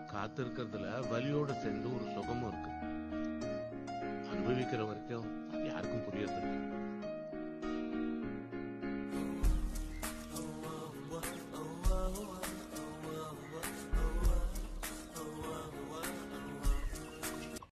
காத்திருக்கிறதுல வலியோட சேர்ந்து ஒரு சுகமும் இருக்கு. அனுபவிக்கிற வரைக்கும்